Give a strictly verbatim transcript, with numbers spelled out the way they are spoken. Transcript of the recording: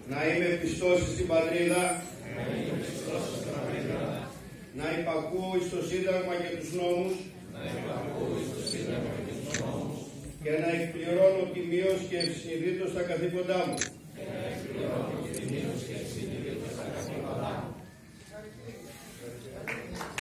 να είμαι πιστός στην πατρίδα, να υπακούω στο Σύνταγμα και τους νόμους και να εκπληρώνω τιμίως και ευσυνειδήτως τα καθήκοντά μου.